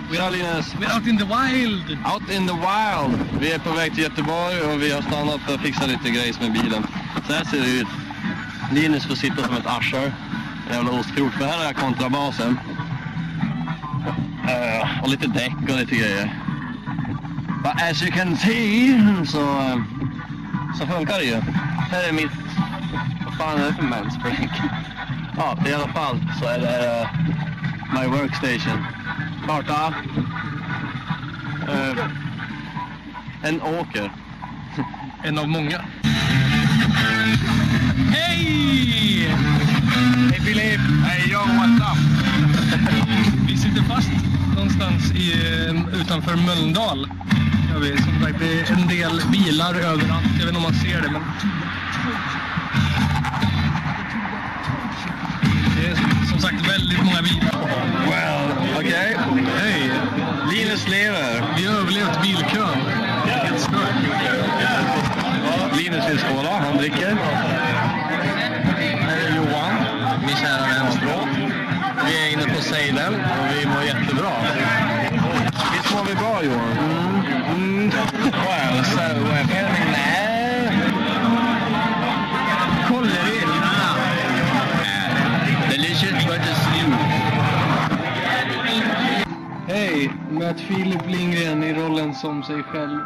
We're out in the wild. Out in the wild. Vi är på väg till Göteborg och vi har stannat för att fixa lite grejs med bilen. Så här ser det ut. Linus får sitta som ett arscher. En jävla ostkrok. För här är kontrabasen. Och lite däck och lite grejer. But as you can see så funkar det ju. Här är mitt... Vad fan är det för manspreak? Ja, i alla fall så är det my workstation. Karta. En åker. En av många. Hej! Hej Filip! Hey yo, what's up? Vi sitter fast någonstans utanför Mölndal. Ja, som sagt, det är en del bilar överallt. Jag vet inte om man ser det, men... Det är som sagt väldigt många bilar. Well, okej. Hej! Linus lever. Vi har överlevt bilkön. Helt stört. Linus vill skåla, han dricker. Här är Johan, min kära vänster. Vi är inne på Salem och vi mår jättebra. Visst mår vi bra, Johan? Well, so we're feeling there. Kollerina. Delicious but it's new. Hej, möt Filip Lindgren i rollen som sig själv.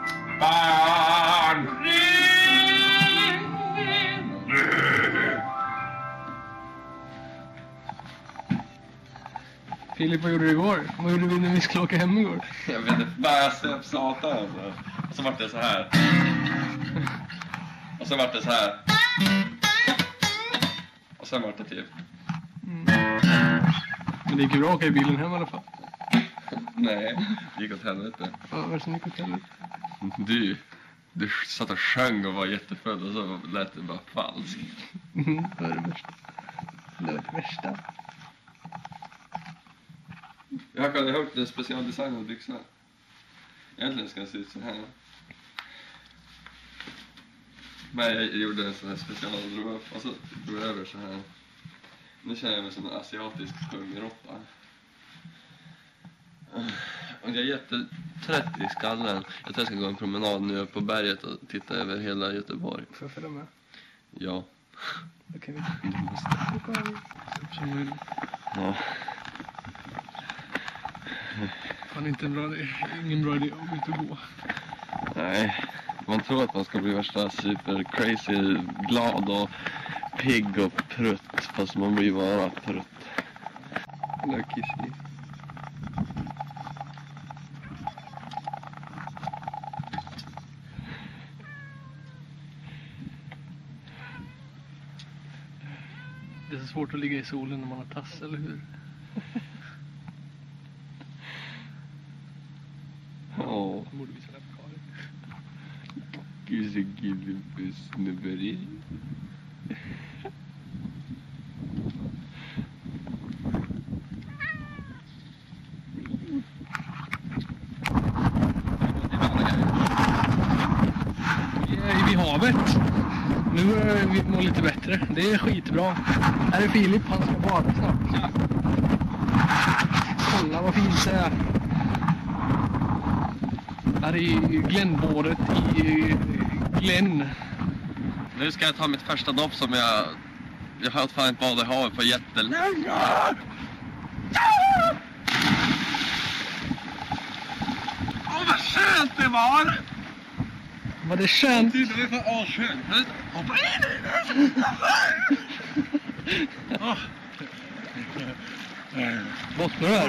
Barn! Filip, vad gjorde du igår? Vad gjorde vi när vi skulle åka hem igår? Jag vet inte, bara satan alltså. Och så vart det så här. Och så vart det så här. Och sen vart det typ. Men det gick ju bra att åka i bilen hem i alla fall. Nej, det gick åt helvete. Ja, vad är det som gick åt helvete? Du satt och sjöng och var jättefull och så lät det bara falskt. Det var det värsta. Det var det värsta. Jag har hört en specialdesignad byxa. Egentligen ska det se ut så här. Men jag gjorde en sån här special och drog upp och så drog jag över så här. Nu känner jag mig som en asiatisk pungrotta. Och jag är jättetrött i skallen. Jag tror jag ska gå en promenad nu upp på berget och titta över hela Göteborg. Får jag följa med? Ja. Okej. Du måste. Ja. Fan, inte en bra idé. Ingen bra idé om inte gå. Nej, man tror att man ska bli värsta super crazy, glad och pigg och prutt. Fast man blir bara prutt. Lucky shit. Det är så svårt att ligga i solen när man har tass, eller hur? Ja. Borde vi släppa kvar det. Gusegillebusnuberi. Vi är vid havet. Nu börjar vi må lite bättre. Det är skitbra. Här är Filip, han ska bada snart. Ja. Kolla vad fint det är. Här är Glennbåret i Glenn. Nu ska jag ta mitt första dopp som jag har fan inte badat i havet på jättelänge. Åh, vad skönt det var! Var det skönt? Det var fan asskönt. Hoppa in i det! Bottnar du här?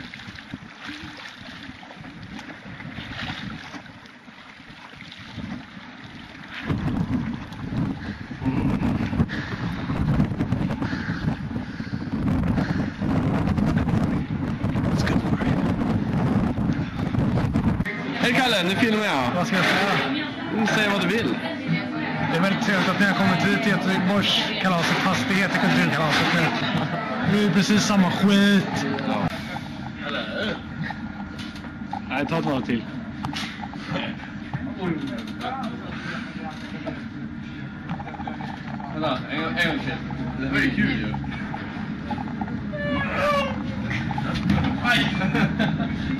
Hej Kalle, nu filmar jag. Vad ska jag säga? Säg vad du vill. Det är väldigt trevligt att ni har kommit hit till Göteborgskalaset, fast det heter Kulturkalaset nu. Det är precis samma skit. Ja. Nej, ta ett varv till. Vänta, en gång till. Det var ju kul ju. Aj!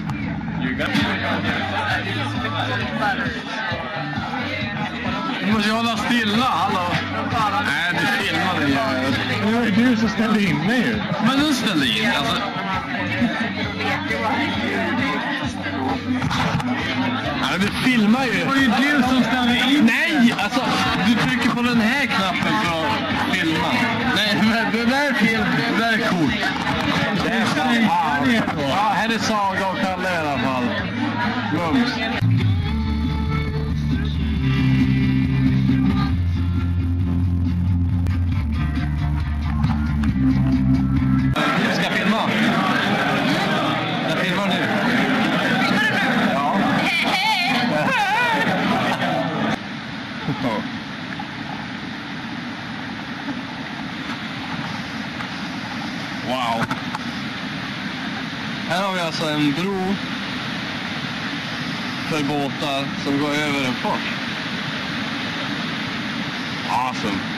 Du måste ju hålla stilla, hallå. Nej, du filmade ju. Det var ju du som ställde in mig ju. Men du ställde in, alltså. Ja, du filmar ju. Det var ju du som ställde in. Nej, alltså, du trycker på den här knappen för att filma. Nej, men det där är film, det där är coolt. Det är fan. Ja, här är Saga och Kalle i alla fall. Mums. Jag ska filma. Jag filmar nu. Ja. Wow. Här har vi alltså en bro för båtar som går över en fors. Awesome.